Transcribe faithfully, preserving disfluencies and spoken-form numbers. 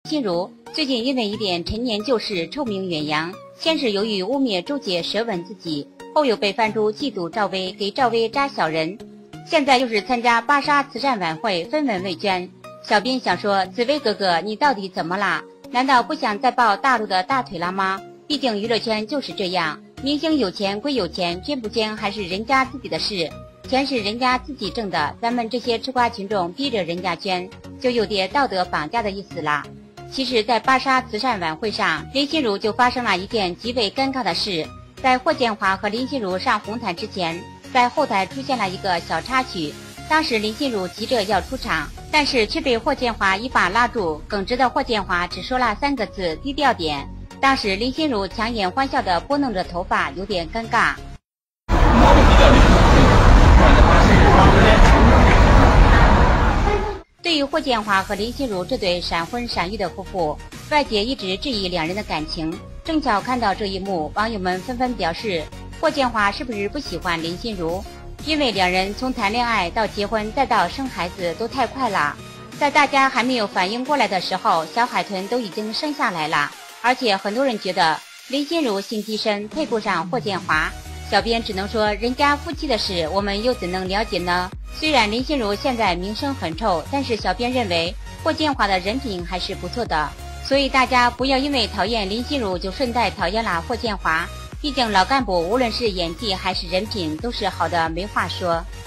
心如最近因为一点陈年旧事臭名远扬，先是由于污蔑周姐舌吻自己，后又被翻出嫉妒赵薇给赵薇扎小人，现在又是参加芭莎慈善晚会分文未捐。小编想说，紫薇哥哥你到底怎么啦？难道不想再抱大陆的大腿了吗？毕竟娱乐圈就是这样，明星有钱归有钱，捐不捐还是人家自己的事，钱是人家自己挣的，咱们这些吃瓜群众逼着人家捐，就有点道德绑架的意思啦。其实在芭莎慈善晚会上，林心如就发生了一件极为尴尬的事。在霍建华和林心如上红毯之前，在后台出现了一个小插曲，当时林心如急着要出场，但是却被霍建华一把拉住，耿直的霍建华只说了三个字，低调点。当时林心如强颜欢笑地拨弄着头发，有点尴尬。对于霍建华和林心如这对闪婚闪育的夫妇，外界一直质疑两人的感情。正巧看到这一幕，网友们纷纷表示，霍建华是不是不喜欢林心如？因为两人从谈恋爱到结婚再到生孩子都太快了，在大家还没有反应过来的时候，小海豚都已经生下来了。而且很多人觉得林心如心机深，配不上霍建华。小编只能说，人家夫妻的事我们又怎能了解呢？虽然林心如现在名声很臭，但是小编认为霍建华的人品还是不错的，所以大家不要因为讨厌林心如就顺带讨厌了霍建华，毕竟老干部无论是演技还是人品都是好的没话说。